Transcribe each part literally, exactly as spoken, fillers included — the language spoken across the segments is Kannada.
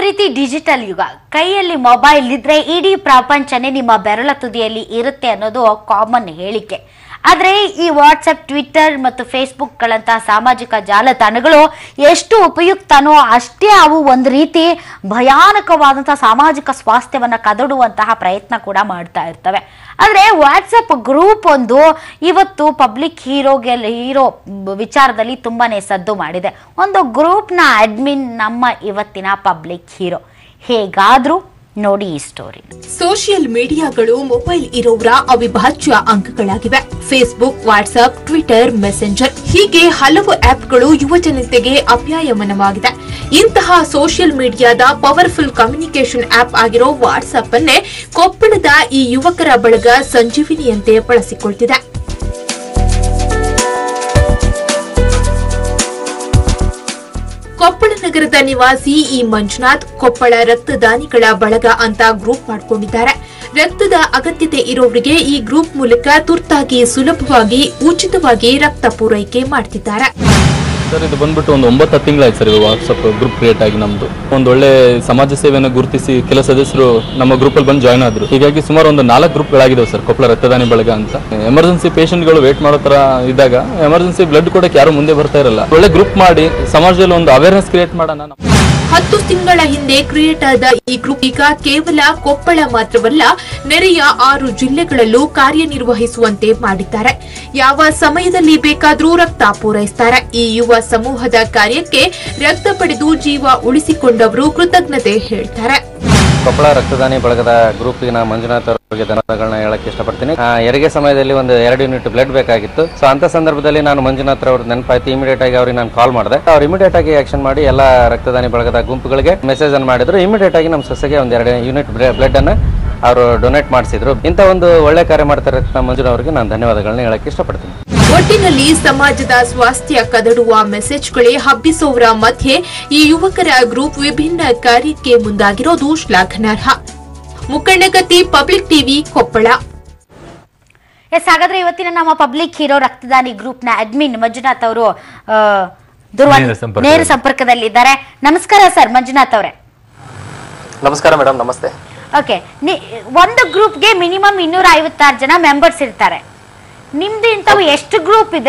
ರೀತಿ ಡಿಜಿಟಲ್ ಯುಗ. ಕೈಯಲ್ಲಿ ಮೊಬೈಲ್ ಇದ್ರೆ ಇಡೀ ಪ್ರಪಂಚನೇ ನಿಮ್ಮ ಬೆರಳ ತುದಿಯಲ್ಲಿ ಇರುತ್ತೆ ಅನ್ನೋದು ಕಾಮನ್ ಹೇಳಿಕೆ. ಆದರೆ ಈ ವಾಟ್ಸಪ್, ಟ್ವಿಟರ್ ಮತ್ತು ಫೇಸ್ಬುಕ್ಗಳಂತಹ ಸಾಮಾಜಿಕ ಜಾಲತಾಣಗಳು ಎಷ್ಟು ಉಪಯುಕ್ತನೋ ಅಷ್ಟೇ ಅವು ಒಂದು ರೀತಿ ಭಯಾನಕವಾದಂತಹ ಸಾಮಾಜಿಕ ಸ್ವಾಸ್ಥ್ಯವನ್ನು ಕದಡುವಂತಹ ಪ್ರಯತ್ನ ಕೂಡ ಮಾಡ್ತಾ ಇರ್ತವೆ. ಆದರೆ ವಾಟ್ಸಪ್ ಗ್ರೂಪ್ ಒಂದು ಇವತ್ತು ಪಬ್ಲಿಕ್ ಹೀರೋಗೆ ಹೀರೋ ವಿಚಾರದಲ್ಲಿ ತುಂಬಾನೇ ಸದ್ದು ಮಾಡಿದೆ. ಒಂದು ಗ್ರೂಪ್ನ ಅಡ್ಮಿನ್ ನಮ್ಮ ಇವತ್ತಿನ ಪಬ್ಲಿಕ್ ಹೀರೋ. ಹೇಗಾದ್ರೂ ನೋಡಿ ಈ ಸ್ಟೋರಿ. ಸೋಷಿಯಲ್ ಮೀಡಿಯಾಗಳು ಮೊಬೈಲ್ ಇರೋರ ಅವಿಭಾಜ್ಯ ಅಂಗಗಳಾಗಿವೆ. ಫೇಸ್ಬುಕ್, ವಾಟ್ಸ್ಆಪ್, ಟ್ವಿಟರ್, ಮೆಸೆಂಜರ್ ಹೀಗೆ ಹಲವು ಆಪ್ಗಳು ಯುವ ಜನತೆಗೆ ಅಪ್ಯಾಯಮಾನವಾಗಿದೆ. ಇಂತಹ ಸೋಷಿಯಲ್ ಮೀಡಿಯಾದ ಪವರ್ಫುಲ್ ಕಮ್ಯುನಿಕೇಶನ್ ಆಪ್ ಆಗಿರೋ ವಾಟ್ಸ್ಆಪ್ ಅನ್ನೇ ಕೊಪ್ಪಳದ ಈ ಯುವಕರ ಬಳಗ ಸಂಜೀವಿನಿಯಂತೆ ಬಳಸಿಕೊಳ್ತಿದೆ. ಕೊಪ್ಪಳ ನಗರದ ನಿವಾಸಿ ಈ ಮಂಜುನಾಥ್ ಕೊಪ್ಪಳ ರಕ್ತದಾನಿಗಳ ಬಳಗ ಅಂತ ಗ್ರೂಪ್ ಮಾಡಿಕೊಂಡಿದ್ದಾರೆ. ರಕ್ತದ ಅಗತ್ಯತೆ ಇರೋರಿಗೆ ಈ ಗ್ರೂಪ್ ಮೂಲಕ ತುರ್ತಾಗಿ ಸುಲಭವಾಗಿ ಉಚಿತವಾಗಿ ರಕ್ತ ಪೂರೈಕೆ ಮಾಡ್ತಿದ್ದಾರೆ. ಸರ್, ಇದು ಬಂದ್ಬಿಟ್ಟು ಒಂದು ಒಂಬತ್ತು ತಿಂಗಳಾಯ್ತು ಸರ್. ಇದು ವಾಟ್ಸಪ್ ಗ್ರೂಪ್ ಕ್ರಿಯೇಟ್ ಆಗಿ ನಮ್ದು ಒಂದು ಒಳ್ಳೆ ಸಮಾಜ ಸೇವೆಯನ್ನು ಗುರುತಿಸಿ ಕೆಲ ಸದಸ್ಯರು ನಮ್ಮ ಗ್ರೂಪ್ ಅಲ್ಲಿ ಬಂದು ಜಾಯ್ನ್ ಆದ್ರು. ಹೀಗಾಗಿ ಸುಮಾರು ಒಂದು ನಾಲ್ಕು ಗ್ರೂಪ್ಗಳಾಗಿದ್ದಾವೆ ಸರ್ ಕೊಪ್ಪಳ ರಕ್ತದಾನಿ ಬಳಗ ಅಂತ. ಎಮರ್ಜೆನ್ಸಿ ಪೇಷಂಟ್ಗಳು ವೇಟ್ ಮಾಡೋ ತರ ಇದ್ದಾಗ ಎಮರ್ಜೆನ್ಸಿ ಬ್ಲಡ್ ಕೊಡಕ್ಕೆ ಯಾರು ಮುಂದೆ ಬರ್ತಾ ಇರಲ್ಲ. ಒಳ್ಳೆ ಗ್ರೂಪ್ ಮಾಡಿ ಸಮಾಜದಲ್ಲಿ ಒಂದು ಅವೇರ್ನೆಸ್ ಕ್ರಿಯೇಟ್ ಮಾಡೋಣ. ಹತ್ತು ತಿಂಗಳ ಹಿಂದೆ ಕ್ರಿಯೇಟ್ ಆದ ಈ ಗ್ರೂಪ್ ಈಗ ಕೇವಲ ಕೊಪ್ಪಳ ಮಾತ್ರವಲ್ಲ, ನೆರೆಯ ಆರು ಜಿಲ್ಲೆಗಳಲ್ಲೂ ಕಾರ್ಯನಿರ್ವಹಿಸುವಂತೆ ಮಾಡಿದ್ದಾರೆ. ಯಾವ ಸಮಯದಲ್ಲಿ ಬೇಕಾದರೂ ರಕ್ತ ಪೂರೈಸುತ್ತಾರೆ. ಈ ಯುವ ಸಮೂಹದ ಕಾರ್ಯಕ್ಕೆ ರಕ್ತ ಪಡೆದು ಜೀವ ಉಳಿಸಿಕೊಂಡವರು ಕೃತಜ್ಞತೆ ಹೇಳ್ತಾರೆ. ಕೊಪ್ಪಳ ರಕ್ತದಾನಿ ಬಳಗದ ಗ್ರೂಪ್ಗೆ ನಾನು ಮಂಜುನಾಥ್ ಅವರಿಗೆ ಧನ್ಯವಾದಗಳನ್ನ ಹೇಳಕ್ಕೆ ಇಷ್ಟಪಡ್ತೀನಿ. ಹೆರಿಗೆ ಸಮಯದಲ್ಲಿ ಒಂದು ಎರಡು ಯೂನಿಟ್ ಬ್ಲಡ್ ಬೇಕಾಗಿತ್ತು. ಸೊ ಅಂತ ಸಂದರ್ಭದಲ್ಲಿ ನಾನು ಮಂಜುನಾಥ್ ಅವ್ರ ನೆನಪಾಯ್ತು. ಇಮಿಡಿಯೇಟ್ ಆಗಿ ಅವ್ರಿಗೆ ನಾನು ಕಾಲ್ ಮಾಡಿದೆ. ಅವ್ರು ಇಮಿಡಿಯೇಟ್ ಆಗಿ ಆಕ್ಷನ್ ಮಾಡಿ ಎಲ್ಲ ರಕ್ತದಾನಿ ಬಳಗದ ಗುಂಪುಗಳಿಗೆ ಮೆಸೇಜ್ ಅನ್ನು ಮಾಡಿದ್ರು. ಇಮಿಡಿಯೇಟ್ ಆಗಿ ನಮ್ಮ ಸೊಸೆಗೆ ಒಂದು ಎರಡು ಯೂನಿಟ್ ಬ್ಲಡ್ ಅನ್ನ ಅವರು ಡೊನೇಟ್ ಮಾಡಿಸಿದ್ರು. ಇಂಥ ಒಂದು ಒಳ್ಳೆ ಕಾರ್ಯ ಮಾಡ್ತಾರೆ ಮಂಜುನಾಥ್ ಅವರಿಗೆ ನಾನು ಧನ್ಯವಾದಗಳನ್ನ ಹೇಳಕ್ಕೆ ಇಷ್ಟಪಡ್ತೀನಿ. ಒಟ್ಟಿನಲ್ಲಿ ಸಮಾಜದ ಸ್ವಾಸ್ಥ್ಯ ಕದಡುವ ಮೆಸೇಜ್ಗಳೇ ಹಬ್ಬಿಸೋರ ಮಧ್ಯೆ ಈ ಯುವಕರ ಗ್ರೂಪ್ ವಿಭಿನ್ನ ಕಾರ್ಯಕ್ಕೆ ಮುಂದಾಗಿರೋದು ಶ್ಲಾಘನಾರ್ಹ. Mukkannagatti, public TV, Koppal. Yes, ಹಾಗಾದ್ರೆ ಇವತ್ತಿನ ನಮ್ಮ ಪಬ್ಲಿಕ್ ಹೀರೋ ರಕ್ತದಾನಿ ಗ್ರೂಪ್ನ ಅಡ್ಮಿನ್ ಮಂಜುನಾಥ್ ಅವರು ದೂರವಾಣಿ ನೇರ ಸಂಪರ್ಕದಲ್ಲಿದ್ದಾರೆ. ನಮಸ್ಕಾರ ಸರ್ ಮಂಜುನಾಥ್ ಅವರೇ. ನಮಸ್ಕಾರ ಮೇಡಮ್. ನಮಸ್ತೆ. ಓಕೆ, ಒಂದು ಗ್ರೂಪ್ಗೆ ಮಿನಿಮಮ್ ಇನ್ನೂರ ಐವತ್ತಾರು ಜನ ಮೆಂಬರ್ಸ್ ಇರ್ತಾರೆ. ನಿಮ್ದು ಇಂಥವು ಎಷ್ಟು ಗ್ರೂಪ್ ಇದೆ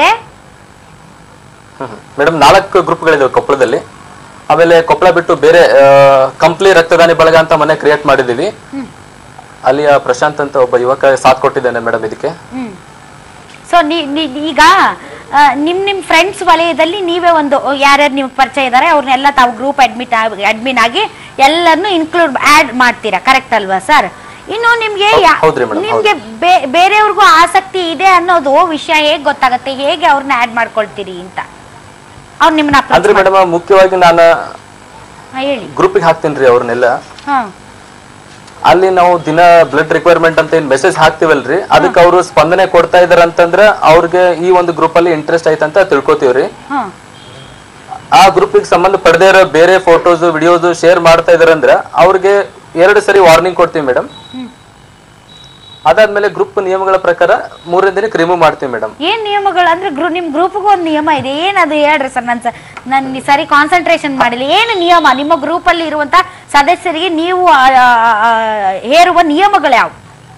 ಮೇಡಮ್? ನಾಲ್ಕು ಗ್ರೂಪ್ಗಳಿದಾವೆ ಕೊಪ್ಪಳದಲ್ಲಿ. ಆಮೇಲೆ ಕೊಪ್ಪಳ ಬಿಟ್ಟು ಬೇರೆ ಕಂಪ್ಲಿ ರಕ್ತದಾನಿ ಬಳಗ ಅಂತ ಮನೆ ಕ್ರಿಯೇಟ್ ಮಾಡಿದೀವಿ. ಅಲ್ಲಿಯ ಪ್ರಶಾಂತ್ ಅಂತ ಒಬ್ಬ ಯುವಕ ಸಾಥ್ ಕೊಟ್ಟಿದ್ದಾನೆ ಮೇಡಮ್ ಇದಕ್ಕೆ. ಸೊ ಈಗ ನಿಮ್ ನಿಮ್ ಫ್ರೆಂಡ್ಸ್ ವಲಯದಲ್ಲಿ ನೀವೇ ಒಂದು ಯಾರ್ಯಾರು ನಿಮ್ಗೆ ಪರಿಚಯ ಇದಾರೆ ಅವ್ರನ್ನೆಲ್ಲ ತಾವು ಗ್ರೂಪ್ ಅಡ್ಮಿಟ್ ಅಡ್ಮಿನ್ ಆಗಿ ಎಲ್ಲರನ್ನು ಇನ್ಕ್ಲೂಡ್ ಆಡ್ ಮಾಡ್ತೀರಾ, ಕರೆಕ್ಟ್ ಅಲ್ವಾ ಸರ್? ಇನ್ನು ನಿಮ್ಗೆ ನಿಮ್ಗೆ ಬೇರೆಯವ್ರಿಗೂ ಆಸಕ್ತಿ ಇದೆ ಅನ್ನೋದು ವಿಷಯ ಹೇಗ್ ಗೊತ್ತಾಗತ್ತೆ? ಹೇಗೆ ಅವ್ರನ್ನ ಆಡ್ ಮಾಡ್ಕೊಳ್ತೀರಿ ಅಂತ ಅವ್ರು ನಿಮ್ಮನ್ನ ಅಂದ್ರೆ ಮೇಡಮ್ ಮುಖ್ಯವಾಗಿ ನಾನು ಗ್ರೂಪಿಗೆ ಹಾಕ್ತೀನಿ ರೀ ಅವ್ರನ್ನೆಲ್ಲ. ಅಲ್ಲಿ ನಾವು ದಿನ ಬ್ಲಡ್ ರಿಕ್ವೈರ್ಮೆಂಟ್ ಅಂತ ಏನ್ ಮೆಸೇಜ್ ಹಾಕ್ತಿವಲ್ರಿ, ಅದಕ್ಕೆ ಅವರು ಸ್ಪಂದನೆ ಕೊಡ್ತಾ ಇದಾರೆ ಅಂತಂದ್ರ ಅವ್ರಿಗೆ ಈ ಒಂದು ಗ್ರೂಪ್ ಅಲ್ಲಿ ಇಂಟ್ರೆಸ್ಟ್ ಐತಂತ ತಿಳ್ಕೊತೀವ್ರಿ. ಆ ಗ್ರೂಪಿಗೆ ಸಂಬಂಧ ಪಡೆದೇ ಇರೋ ಬೇರೆ ಫೋಟೋಸ್ ವಿಡಿಯೋಸ್ ಶೇರ್ ಮಾಡ್ತಾ ಇದಾರೆ ಅಂದ್ರೆ ಅವ್ರಿಗೆ ಎರಡು ಸರಿ ವಾರ್ನಿಂಗ್ ಕೊಡ್ತೀವಿ ಮೇಡಮ್. ಅದಾದ್ಮೇಲೆ ಗ್ರೂಪ್ ನಿಯಮಗಳ ಪ್ರಕಾರ ಮೂರನೇ ದಿನಕ್ಕೆ ರಿಮೂವ್ ಮಾಡ್ತೀವಿ ಮೇಡಮ್. ಏನ್ ನಿಯಮಗಳು ಅಂದ್ರೆ ನಿಮ್ ಗ್ರೂಪ್ಗೂ ಒಂದು ನಿಯಮ ಇದೆ, ಏನದು ಹೇಳ್ರಿ ಸರ್? ನನ್ ನನ್ ಸರಿ ಕಾನ್ಸಂಟ್ರೇಷನ್ ಮಾಡಿಲ್ಲ. ಏನು ನಿಯಮ ನಿಮ್ಮ ಗ್ರೂಪ್ ಅಲ್ಲಿ ಇರುವಂತ ಸದಸ್ಯರಿಗೆ ನೀವು ಹೇರುವ ನಿಯಮಗಳು ಯಾವ?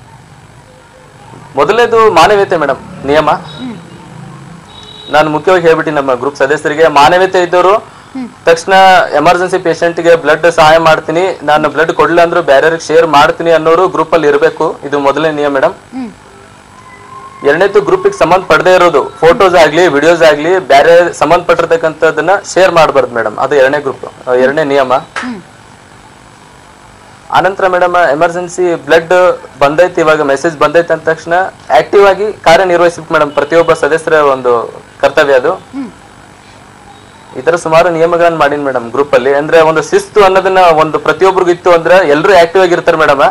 ಮೊದಲನೇದು ಮಾನವೀಯತೆ ಮೇಡಮ್ ನಿಯಮ. ನಾನು ಮುಖ್ಯವಾಗಿ ಹೇಳ್ಬಿಟ್ಟು ನಮ್ಮ ಗ್ರೂಪ್ ಸದಸ್ಯರಿಗೆ ಮಾನವೀಯತೆ ಇದ್ದವರು ತಕ್ಷಣ ಎಮರ್ಜೆನ್ಸಿ ಪೇಷಂಟ್ ಗೆ ಬ್ಲಡ್ ಸಹಾಯ ಮಾಡ್ತೀನಿ, ನಾನು ಬ್ಲಡ್ ಕೊಡ್ಲಿಲ್ಲ ಅಂದ್ರೂ ಬೇರೆಯವ್ರಿಗೆ ಶೇರ್ ಮಾಡ್ತೀನಿ ಅನ್ನೋರು ಗ್ರೂಪ್ ಅಲ್ಲಿ ಇರಬೇಕು. ಇದು ಮೊದಲನೇ ನಿಯಮ ಮೇಡಮ್. ಎರಡನೇದು ಗ್ರೂಪಿಗೆ ಸಂಬಂಧ ಪಡದೇ ಇರೋದು ಫೋಟೋಸ್ ಆಗ್ಲಿ ವಿಡಿಯೋಸ್ ಆಗ್ಲಿ ಬೇರೆ ಸಂಬಂಧಪಟ್ಟಿರ್ತಕ್ಕಂಥದನ್ನ ಶೇರ್ ಮಾಡಬಾರ್ದು ಮೇಡಮ್. ಅದು ಎರಡನೇ ಗ್ರೂಪ್ ಎರಡನೇ ನಿಯಮ. ಆನಂತರ ಮೇಡಮ್ ಎಮರ್ಜೆನ್ಸಿ ಬ್ಲಡ್ ಬಂದೈತಿ, ಇವಾಗ ಮೆಸೇಜ್ ಬಂದೈತಿ ಅಂದ ತಕ್ಷಣ ಆಕ್ಟಿವ್ ಆಗಿ ಕಾರ್ಯನಿರ್ವಹಿಸ್ಬೇಕು ಮೇಡಮ್. ಪ್ರತಿಯೊಬ್ಬ ಸದಸ್ಯರ ಒಂದು ಕರ್ತವ್ಯ ಅದು. ಈ ತರ ಸುಮಾರು ನಿಯಮಗಳನ್ನ ಮಾಡೀನಿ ಮೇಡಮ್ ಗ್ರೂಪ್ ಅಲ್ಲಿ. ಅಂದ್ರೆ ಒಂದು ಶಿಸ್ತು ಅನ್ನೋದನ್ನ ಒಂದು ಪ್ರತಿಯೊಬ್ಬರಿಗೂ ಇತ್ತು ಅಂದ್ರೆ ಎಲ್ಲರೂ ಆಕ್ಟಿವ್ ಆಗಿರ್ತಾರೆ ಮೇಡಮ್.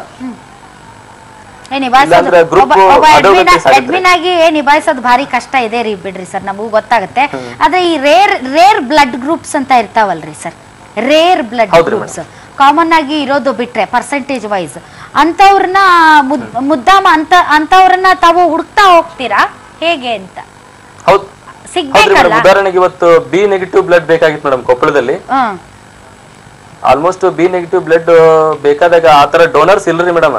ಅಡ್ಮಿನ್ ಆಗಿ ನಿಭಾಯಿಸೋದು ಭಾರಿ ಕಷ್ಟ ಇದೆ ರೀ, ಬಿಡ್ರಿ ಸರ್, ನಮಗೂ ಗೊತ್ತಾಗುತ್ತೆ. ಆದ್ರೆ ಈ ರೇರ್ ರೇರ್ ಬ್ಲಡ್ ಗ್ರೂಪ್ಸ್ ಅಂತ ಇರ್ತಾವಲ್ರಿ sir, rare blood groups common ಆಗಿ ಇರೋದು ಬಿಟ್ರೆ ಪರ್ಸೆಂಟೇಜ್ ವೈಸ್ ಅಂತವ್ರನ್ನ ಮುದ್ದಾಮ ಅಂತ ಅಂತವ್ರನ್ನ ತಾವು ಹುಡುಕ್ತಾ ಹೋಗ್ತೀರಾ ಹೇಗೆ ಅಂತ? ಉದಾಹರಣೆಗೆ ಇವತ್ತು ಬಿ ನೆಗೆಟಿವ್ ಬ್ಲಡ್ ಬೇಕಾಗಿತ್ತು ಮೇಡಮ್ ಕೊಪ್ಪಳದಲ್ಲಿ. ಆಲ್ಮೋಸ್ಟ್ ಬಿ ನೆಗೆಟಿವ್ ಬ್ಲಡ್ ಬೇಕಾದಾಗ ಆತರ ಡೋನರ್ಸ್ ಇಲ್ರಿ ಮೇಡಮ್.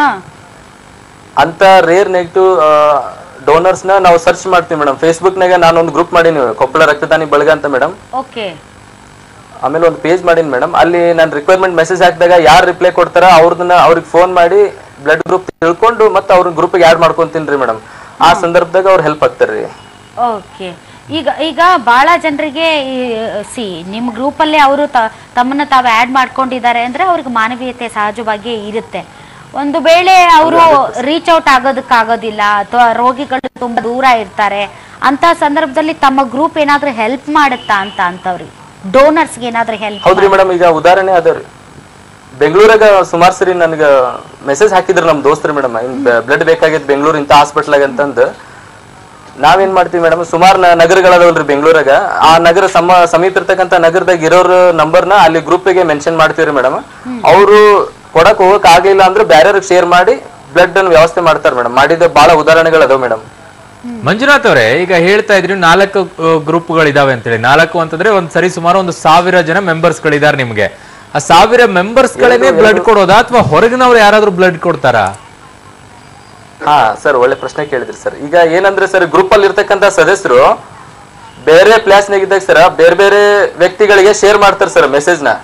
ಅಂತ ರೇರ್ ನೆಗೆಟಿವ್ ಡೋನರ್ಸ್ ನ ನಾವು ಸರ್ಚ್ ಮಾಡ್ತೀವಿ ಮೇಡಮ್. ಫೇಸ್ಬುಕ್ ನಾಗ ನಾನು ಒಂದು ಗ್ರೂಪ್ ಮಾಡೀನಿ, ಕೊಪ್ಪಳ ರಕ್ತದಾನಿ ಬಳಗ ಅಂತ ಮೇಡಮ್. ಆಮೇಲೆ ಒಂದು ಪೇಜ್ ಮಾಡೀನಿ ಮೇಡಮ್. ಅಲ್ಲಿ ನಾನು ರಿಕ್ವೈರ್ಮೆಂಟ್ ಮೆಸೇಜ್ ಹಾಕಿದಾಗ ಯಾರು ರಿಪ್ಲೈ ಕೊಡ್ತಾರ ಅವ್ರನ್ನ ಅವ್ರಿಗೆ ಫೋನ್ ಮಾಡಿ ಬ್ಲಡ್ ಗ್ರೂಪ್ ತಿಳ್ಕೊಂಡು ಮತ್ತೆ ಅವ್ರ ಗ್ರೂಪ್ಗೆ ಆಡ್ ಮಾಡ್ಕೊಂತೀನಿ ಮೇಡಮ್. ಆ ಸಂದರ್ಭದಾಗ ಅವ್ರು ಹೆಲ್ಪ್ ಆಗ್ತಾರ್ರಿ. ಓಕೆ. ಈಗ ಈಗ ಬಹಳ ಜನರಿಗೆ ಸಿ ನಿಮ್ಮ ಗ್ರೂಪ್ ಅಲ್ಲಿ ಅವರು ತಮ್ಮನ್ನ ತಾವು ಆಡ್ ಮಾಡ್ಕೊಂಡಿದ್ದಾರೆ ಅಂದ್ರೆ ಅವ್ರಿಗೆ ಮಾನವೀಯತೆ ಸಹಜವಾಗಿ ಇರುತ್ತೆ. ಒಂದು ವೇಳೆ ಅವರು ರೀಚ್ ಔಟ್ ಆಗೋದಕ್ಕಾಗೋದಿಲ್ಲ ಅಥವಾ ರೋಗಿಗಳು ತುಂಬಾ ದೂರ ಇರ್ತಾರೆ ಅಂತ ಸಂದರ್ಭದಲ್ಲಿ ತಮ್ಮ ಗ್ರೂಪ್ ಏನಾದ್ರೂ ಹೆಲ್ಪ್ ಮಾಡುತ್ತಾ ಅಂತ ಅಂತವ್ರಿಗೆ ಡೋನರ್ಸ್ಗೆ ಏನಾದ್ರೂ ಹೆಲ್ಪ್? ಹೌದ್ರಿ ಮೇಡಮ್. ಈಗ ಉದಾಹರಣೆ ಅದಾವ್ರಿ, ಬೆಂಗಳೂರಾಗ ಸುಮಾರು ಸರಿ ನನ್ಗ ಮೆಸೇಜ್ ಹಾಕಿದ್ರು ನಮ್ ದೋಸ್ತರು ಮೇಡಮ್, ಬ್ಲಡ್ ಬೇಕಾಗಿತ್ತು ಬೆಂಗಳೂರು ಇಂತ ಹಾಸ್ಪಿಟಲ್ ಆಗ ಅಂತಂದು. ನಾವೇನ್ ಮಾಡ್ತೀವಿ ಮೇಡಮ್, ಸುಮಾರು ನಗರಗಳದವಲ್ರಿ ಬೆಂಗಳೂರಾಗ, ಆ ನಗರ ಸಮ ಸಮೀಪ ಇರ್ತಕ್ಕಂಥ ನಗರದಾಗ ಇರೋರ್ ನಂಬರ್ನ ಅಲ್ಲಿ ಗ್ರೂಪಿಗೆ ಮೆನ್ಷನ್ ಮಾಡ್ತೀವ್ರಿ ಮೇಡಮ್. ಅವರು ಕೊಡಕ್ ಹೋಗಕ್ ಆಗ್ಲಿಲ್ಲ ಅಂದ್ರೆ ಬ್ಯಾರೆಯವ್ರಿಗೆ ಶೇರ್ ಮಾಡಿ ಬ್ಲಡ್ ಅನ್ನು ವ್ಯವಸ್ಥೆ ಮಾಡ್ತಾರೆ ಮೇಡಮ್. ಮಾಡಿದ ಬಹಳ ಉದಾಹರಣೆಗಳು ಅದಾವ ಮೇಡಮ್. ಮಂಜುನಾಥ್ ಅವರೇ, ಈಗ ಹೇಳ್ತಾ ಇದ್ರಿ ನಾಲ್ಕು ಗ್ರೂಪ್ಗಳಿದಾವೆ ಅಂತೇಳಿ. ನಾಲ್ಕು ಅಂತಂದ್ರೆ ಒಂದ್ ಸರಿ ಸುಮಾರು ಒಂದು ಸಾವಿರ ಜನ ಮೆಂಬರ್ಸ್ ಗಳಿದ್ದಾರೆ ನಿಮ್ಗೆ. ಆ ಸಾವಿರ ಮೆಂಬರ್ಸ್ ಗಳನ್ನೇ ಬ್ಲಡ್ ಕೊಡೋದಾ ಅಥವಾ ಹೊರಗಿನವ್ರು ಯಾರಾದ್ರೂ ಬ್ಲಡ್ ಕೊಡ್ತಾರಾ? ಹಾ ಸರ್, ಒಳ್ಳೆ ಪ್ರಶ್ನೆ ಕೇಳಿದ್ರಿ ಸರ್. ಈಗ ಏನಂದ್ರೆ ಸರ್, ಗ್ರೂಪ್ ಅಲ್ಲಿ ಇರ್ತಕ್ಕಂಥ ಸದಸ್ಯರು ಬೇರೆ ಪ್ಲೇಸ್ ನಾಗಿದ್ದಾಗ ಸರ್ ಬೇರೆ ಬೇರೆ ವ್ಯಕ್ತಿಗಳಿಗೆ ಶೇರ್ ಮಾಡ್ತಾರೆ ಸರ್ ಮೆಸೇಜ್ ನ.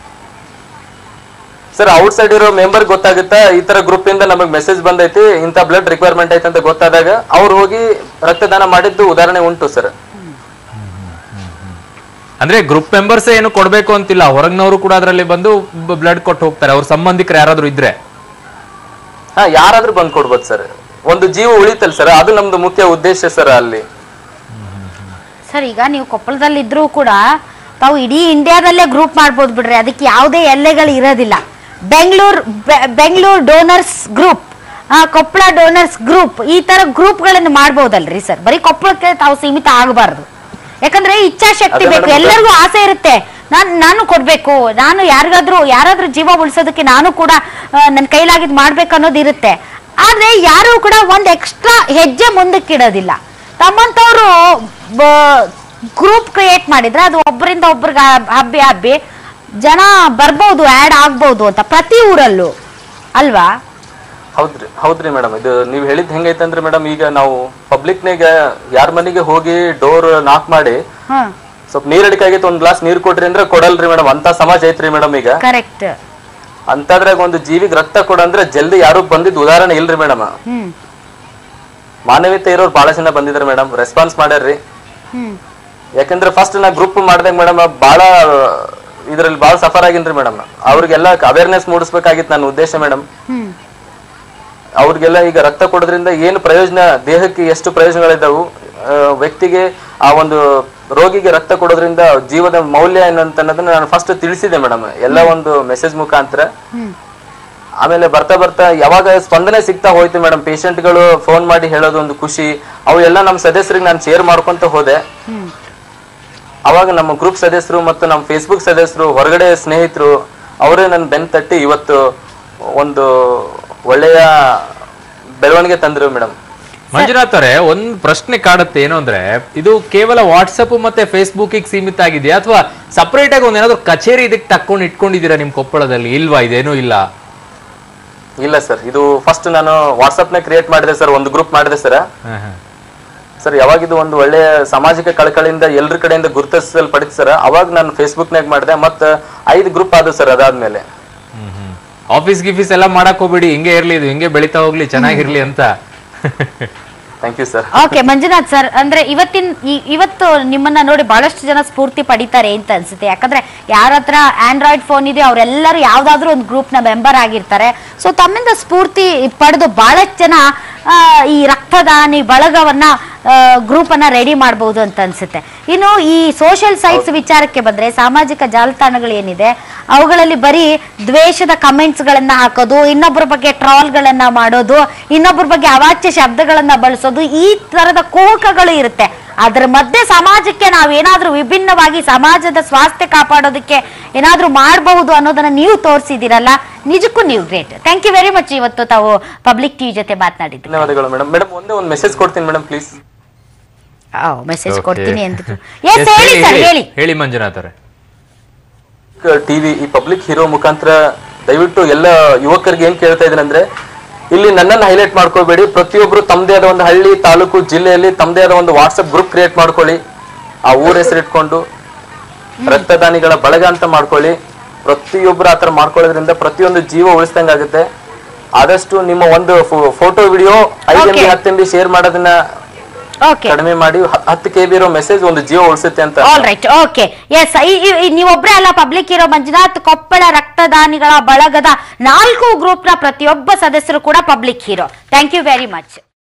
ಸರ್ ಔಟ್ ಸೈಡ್ ಇರೋ ಮೆಂಬರ್ ಗೊತ್ತಾಗುತ್ತಾ ಈ ತರ ಗ್ರೂಪ್ ಇಂದ ನಮಗ್ ಮೆಸೇಜ್ ಬಂದೈತಿ, ಇಂತ ಬ್ಲಡ್ ರಿಕ್ವೈರ್ಮೆಂಟ್ ಐತೆ ಅಂತ ಗೊತ್ತಾದಾಗ ಅವ್ರು ಹೋಗಿ ರಕ್ತದಾನ ಮಾಡಿದ್ದು ಉದಾಹರಣೆ ಉಂಟು ಸರ್. ಅಂದ್ರೆ ಗ್ರೂಪ್ ಮೆಂಬರ್ಸ್ ಏನು ಕೊಡ್ಬೇಕು ಅಂತಿಲ್ಲ, ಹೊರಗಿನವರು ಕೂಡ ಅದರಲ್ಲಿ ಬಂದು ಬ್ಲಡ್ ಕೊಟ್ಟು ಹೋಗ್ತಾರೆ, ಅವ್ರ ಸಂಬಂಧಿಕರು ಯಾರಾದ್ರೂ ಇದ್ರೆ. ಹಾ, ಯಾರಾದ್ರೂ ಬಂದ್ ಕೊಡ್ಬೋದು ಸರ್. ಒಂದು ಜೀವ ಉಳಿತಲ್ ಸರ್, ಅದು ನಮ್ದು ಮುಖ್ಯ ಉದ್ದೇಶ ಸರ್ ಅಲ್ಲಿ. ಸರ್ ಈಗ ನೀವು ಕೊಪ್ಪಳದಲ್ಲಿ ಇದ್ರೂ ಕೂಡ ತಾವು ಇಡೀ ಇಂಡಿಯಾದಲ್ಲೇ ಗ್ರೂಪ್ ಮಾಡ್ಬೋದು ಬಿಡ್ರಿ, ಅದಕ್ಕೆ ಯಾವುದೇ ಎಲ್ಲೆಗಳು ಇರೋದಿಲ್ಲ. Bengaluru Bengaluru donors group, Koppal donors group, ಈ ತರ ಗ್ರೂಪ್ ಗಳನ್ನು ಮಾಡ್ಬೋದಲ್ರಿ ಸರ್? ಬರೀ ಕೊಪ್ಪಳಕ್ಕೆ ತಾವು ಸೀಮಿತ ಆಗಬಾರ್ದು. ಯಾಕಂದ್ರೆ ಇಚ್ಛಾಶಕ್ತಿ ಬೇಕು, ಎಲ್ಲರಿಗೂ ಆಸೆ ಇರುತ್ತೆ, ನಾನ್ ನಾನು ಕೊಡ್ಬೇಕು, ನಾನು ಯಾರಿಗಾದ್ರೂ ಯಾರಾದ್ರೂ ಜೀವ ಉಳಿಸೋದಕ್ಕೆ ನಾನು ಕೂಡ ನನ್ನ ಕೈಲಾಗಿದ್ ಮಾಡ್ಬೇಕು ಅನ್ನೋದು ಇರುತ್ತೆ. ಆದ್ರೆ ಯಾರು ಕೂಡ ಒಂದ್ ಎಕ್ಸ್ಟ್ರಾ ಹೆಜ್ಜೆ ಮುಂದಕ್ಕೆ ಇಡೋದಿಲ್ಲ. ತಮ್ಮಂತವ್ರು ಗ್ರೂಪ್ ಕ್ರಿಯೇಟ್ ಮಾಡಿದ್ರೆ ಅದು ಒಬ್ಬರಿಂದ ಒಬ್ರಿಗೆ ಹಬ್ಬಿ ಹಬ್ಬಿ ಜನ ಬರ್ಬೋದು, ಆಡ್ ಆಗ್ಬಹುದು ಅಂತ ಪ್ರತಿ ಊರಲ್ಲೂ ಅಲ್ವಾ? ಹೌದ್ರಿ ಹೌದ್ರಿ ಮೇಡಮ್. ಇದು ನೀವ್ ಹೇಳಿದ್ ಹೆಂಗೈತಂದ್ರೆ ಮೇಡಮ್, ಈಗ ನಾವು ಪಬ್ಲಿಕ್ ನಾಗ ಯಾರ ಮನೆಗೆ ಹೋಗಿ ಡೋರ್ ನಾಕ್ ಮಾಡಿ ಸ್ವಲ್ಪ ನೀರ್ ಅಡಿಕೆ ಆಗೈತೆ ಒಂದ್ ಗ್ಲಾಸ್ ನೀರ್ ಕೊಡ್ರಿ ಅಂದ್ರೆ ಕೊಡಲ್ರಿ ಮೇಡಮ್. ಅಂತ ಸಮಾಜ ಐತ್ರಿ ಮೇಡಮ್ ಈಗ. ಕರೆಕ್ಟ್. ಅಂತದ್ರಾಗ ಒಂದು ಜೀವಿಗೆ ರಕ್ತ ಕೊಡಂದ್ರೆ ಜಲ್ದಿ ಯಾರು ಬಂದಿದ್ ಉದಾಹರಣೆ ಇಲ್ರಿ ಮೇಡಮ್. ಮಾನವೀಯತೆ ಇರೋರು ಬಹಳ ಜನ ಬಂದಿದ್ದಾರೆ ಮೇಡಮ್, ರೆಸ್ಪಾನ್ಸ್ ಮಾಡ್ಯಾರ್ರಿ. ಯಾಕಂದ್ರೆ ಫಸ್ಟ್ ನಾ ಗ್ರೂಪ್ ಮಾಡ್ದಾಗ ಮೇಡಮ್ ಬಹಳ ಇದ್ರಲ್ಲಿ ಬಹಳ ಸಫರ್ ಆಗಿನ್ರಿ ಮೇಡಮ್. ಅವ್ರಿಗೆಲ್ಲ ಅವೇರ್ನೆಸ್ ಮೂಡಿಸ್ಬೇಕಾಗಿತ್ತು ನನ್ನ ಉದ್ದೇಶ ಮೇಡಮ್. ಅವ್ರಿಗೆಲ್ಲ ಈಗ ರಕ್ತ ಕೊಡೋದ್ರಿಂದ ಏನು ಪ್ರಯೋಜನ, ದೇಹಕ್ಕೆ ಎಷ್ಟು ಪ್ರಯೋಜನಗಳಿದ್ದಾವು, ವ್ಯಕ್ತಿಗೆ ಆ ಒಂದು ರೋಗಿಗೆ ರಕ್ತ ಕೊಡೋದ್ರಿಂದ ಜೀವದ ಮೌಲ್ಯ ಏನಂತ ಅನ್ನೋದನ್ನ ನಾನು ಫಸ್ಟ್ ತಿಳಿಸಿದೆ ಮೇಡಮ್, ಎಲ್ಲ ಒಂದು ಮೆಸೇಜ್ ಮುಖಾಂತರ. ಆಮೇಲೆ ಬರ್ತಾ ಬರ್ತಾ ಯಾವಾಗ ಸ್ಪಂದನೆ ಸಿಗ್ತಾ ಹೋಯ್ತು ಮೇಡಮ್, ಪೇಷಂಟ್ಗಳು ಫೋನ್ ಮಾಡಿ ಹೇಳೋದು ಒಂದು ಖುಷಿ, ಅವು ಎಲ್ಲ ನಮ್ಮ ಸದಸ್ಯರಿಗೆ ನಾನು ಶೇರ್ ಮಾಡ್ಕೊಂತ ಹೋದೆ. ಅವಾಗ ನಮ್ಮ ಗ್ರೂಪ್ ಸದಸ್ಯರು ಮತ್ತು ನಮ್ಮ ಫೇಸ್ಬುಕ್ ಸದಸ್ಯರು, ಹೊರಗಡೆ ಸ್ನೇಹಿತರು ಅವರೇ ನನ್ನ ಬೆನ್ ತಟ್ಟಿ ಇವತ್ತು ಒಂದು ಒಳ್ಳೆಯ ಬೆಳವಣಿಗೆ ತಂದ್ರು ಮೇಡಮ್. ಮಂಜುನಾಥ್ ಅವರೇ, ಒಂದ್ ಪ್ರಶ್ನೆ ಕಾಡುತ್ತೆ, ಏನು ಅಂದ್ರೆ ಇದು ಕೇವಲ ವಾಟ್ಸಪ್ ಮತ್ತೆ ಫೇಸ್ಬುಕ್ ಸೀಮಿತ ಆಗಿದೆಯಾ ಅಥವಾ ಸಪರೇಟ್ ಆಗಿ ಒಂದೇನಾದ್ರು ಕಚೇರಿ ಇದಕ್ಕೆ ತಕ್ಕೊಂಡು ಇಟ್ಕೊಂಡಿದ್ದೀರಾ ನಿಮ್ ಕೊಪ್ಪಳದಲ್ಲಿ? ಇಲ್ವಾ, ಇದೇನೂ ಇಲ್ಲ? ಇಲ್ಲ ಸರ್, ಇದು ಫಸ್ಟ್ ನಾನು ವಾಟ್ಸಪ್ ನ ಕ್ರಿಯೇಟ್ ಮಾಡಿದೆ ಸರ್, ಒಂದು ಗ್ರೂಪ್ ಮಾಡಿದೆ ಸರ್. ಸರ್ ಯಾವಾಗ ಇದು ಒಂದು ಒಳ್ಳೆಯ ಸಾಮಾಜಿಕ ಕಳಕಳಿಯಿಂದ ಎಲ್ಲರ ಕಡೆಯಿಂದ ಗುರುತಿಸಲ್ಪಡಿತು ಸರ್, ಅವಾಗ ನಾನು ಫೇಸ್ಬುಕ್ ನಾಗ ಮಾಡಿದೆ. ಮತ್ತ ಐದು ಗ್ರೂಪ್ ಆದ ಸರ್. ಅದಾದ್ಮೇಲೆ ಆಫೀಸ್ ಗಿಫೀಸ್ ಎಲ್ಲ ಮಾಡಕ್ ಹೋಗ್ಬಿಡಿ, ಹಿಂಗೆ ಇರ್ಲಿ, ಇದು ಹಿಂಗೆ ಬೆಳಿತಾ ಹೋಗ್ಲಿ, ಚೆನ್ನಾಗಿರ್ಲಿ ಅಂತ. Thank you sir. Okay Manjunath sir, ಅಂದ್ರೆ ಇವತ್ತಿನ ಇವತ್ತು ನಿಮ್ಮನ್ನ ನೋಡಿ ಬಹಳಷ್ಟು ಜನ ಸ್ಫೂರ್ತಿ ಪಡಿತಾರೆ ಅಂತ ಅನ್ಸುತ್ತೆ. ಯಾಕಂದ್ರೆ ಯಾರ ಹತ್ರ ಆಂಡ್ರಾಯ್ಡ್ ಫೋನ್ ಇದೆಯೋ ಅವರೆಲ್ಲರೂ ಯಾವ್ದಾದ್ರು ಒಂದು ಗ್ರೂಪ್ ನ ಮೆಂಬರ್ ಆಗಿರ್ತಾರೆ. ಸೊ ತಮ್ಮಿಂದ ಸ್ಫೂರ್ತಿ ಪಡೆದು ಬಹಳಷ್ಟು ಜನ ಈ ರಕ್ತದಾನಿ ಬಳಗವನ್ನ ಗ್ರೂಪ್ ಅನ್ನ ರೆಡಿ ಮಾಡಬಹುದು ಅಂತ ಅನ್ಸುತ್ತೆ. ಇನ್ನು ಈ ಸೋಷಿಯಲ್ ಸೈಟ್ಸ್ ವಿಚಾರಕ್ಕೆ ಬಂದ್ರೆ, ಸಾಮಾಜಿಕ ಜಾಲತಾಣಗಳು ಏನಿದೆ ಅವುಗಳಲ್ಲಿ ಬರೀ ದ್ವೇಷದ ಕಮೆಂಟ್ಸ್ ಗಳನ್ನ ಹಾಕೋದು, ಇನ್ನೊಬ್ಬರ ಬಗ್ಗೆ ಟ್ರಾಲ್ ಗಳನ್ನ ಮಾಡೋದು, ಇನ್ನೊಬ್ಬರ ಬಗ್ಗೆ ಅವಾಚ್ಯ ಶಬ್ದಗಳನ್ನ ಬಳಸೋದು, ಈ ತರದ ಕುಹುಕಗಳು ಇರುತ್ತೆ. ಅದರ ಮಧ್ಯೆ ಸಮಾಜಕ್ಕೆ ನಾವೇನಾದ್ರೂ ವಿಭಿನ್ನವಾಗಿ ಸಮಾಜದ ಸ್ವಾಸ್ಥ್ಯ ಕಾಪಾಡೋದಕ್ಕೆ ಏನಾದ್ರೂ ಮಾಡಬಹುದು ಅನ್ನೋದನ್ನ ನೀವು ತೋರಿಸಿದಿರಲ್ಲ, ನಿಜಕ್ಕೂ ನೀವು great. Thank you very much. ಇವತ್ತು ತಾವು ಪಬ್ಲಿಕ್ ಟಿವಿ ಜೊತೆ ಮಾತನಾಡಿದ್ರಿ. ಧನ್ಯವಾದಗಳು ಮೇಡಮ್. ಮೇಡಮ್ ಒಂದೇ ಒಂದು ಮೆಸೇಜ್ ಕೊಡ್ತೀನಿ ಮೇಡಮ್, ಪ್ಲೀಸ್. ಮೆಸೇಜ್ ಕೊಡ್ತೀನಿ ಅಂತ ಹೇಳಿ ಸರ್, ಹೇಳಿ ಹೇಳಿ ಮಂಜುನಾಥ್ ಅವರೇ. ಟಿವಿ ಈ ಪಬ್ಲಿಕ್ ಹೀರೋ ಮುಖಾಂತರ ದಯವಿಟ್ಟು ಎಲ್ಲ ಯುವಕರಿಗೆ ಏನ್ ಕೇಳ್ತಾ ಇದ್ದೀನಿ ಅಂದ್ರೆ, ಇಲ್ಲಿ ನನ್ನನ್ನು ಹೈಲೈಟ್ ಮಾಡ್ಕೋಬೇಡಿ. ಪ್ರತಿಯೊಬ್ರು ತಮ್ಮದೇ ಆದ ಒಂದು ಹಳ್ಳಿ, ತಾಲೂಕು, ಜಿಲ್ಲೆಯಲ್ಲಿ ತಮ್ಮದೇ ಆದ ಒಂದು ವಾಟ್ಸ್ಆಪ್ ಗ್ರೂಪ್ ಕ್ರಿಯೇಟ್ ಮಾಡ್ಕೊಳ್ಳಿ. ಆ ಊರ ಹೆಸರಿಟ್ಕೊಂಡು ರಕ್ತದಾನಿಗಳ ಬಳಗ ಅಂತ ಮಾಡ್ಕೊಳ್ಳಿ. ಪ್ರತಿಯೊಬ್ರು ಆತರ ಮಾಡ್ಕೊಳ್ಳೋದ್ರಿಂದ ಪ್ರತಿಯೊಂದು ಜೀವ ಉಳಿಸ್ದಂಗಾಗುತ್ತೆ. ಆದಷ್ಟು ನಿಮ್ಮ ಒಂದು ಫೋಟೋ ವಿಡಿಯೋ ಐದು ಎಂ ಬಿ ಹತ್ತು ಎಂ ಬಿ ಶೇರ್ ಮಾಡೋದನ್ನ ಕಡಿಮೆ ಮಾಡಿ. ಹತ್ತು ಕೆ ಬಿ ಇರೋ ಮೆಸೇಜ್ ಒಂದು ಜೀವ ಉಳಿಸುತ್ತೆ ಅಂತ. All right, okay, yes. ನೀವೊಬ್ರೇ ಅಲ್ಲ, ಪಬ್ಲಿಕ್ ಇರೋ ಮಂಜುನಾಥ್, ಕೊಪ್ಪಳ ರಕ್ತದಾನಿಗಳ ಬಳಗದ ನಾಲ್ಕು ಗ್ರೂಪ್ ನ ಪ್ರತಿಯೊಬ್ಬ ಸದಸ್ಯರು ಕೂಡ public hero. Thank you very much.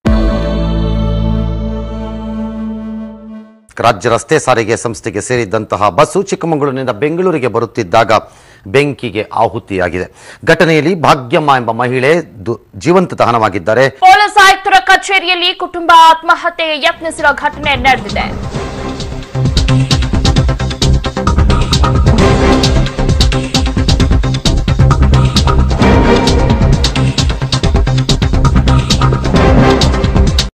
ರಾಜ್ಯ ರಸ್ತೆ ಸಾರಿಗೆ ಸಂಸ್ಥೆಗೆ ಸೇರಿದಂತಹ ಬಸ್ಸು ಚಿಕ್ಕಮಗಳೂರಿನಿಂದ ಬೆಂಗಳೂರಿಗೆ ಬರುತ್ತಿದ್ದಾಗ ಬೆಂಕಿಗೆ ಆಹುತಿಯಾಗಿದೆ. ಘಟನೆಯಲ್ಲಿ ಭಾಗ್ಯಮ್ಮ ಎಂಬ ಮಹಿಳೆ ಜೀವಂತ ದಹನವಾಗಿದ್ದಾರೆ. ಪೊಲೀಸ್ ಆಯುಕ್ತರ ಕಚೇರಿಯಲ್ಲಿ ಕುಟುಂಬ ಆತ್ಮಹತ್ಯೆಗೆ ಯತ್ನಿಸಿರುವ ಘಟನೆ ನಡೆದಿದೆ.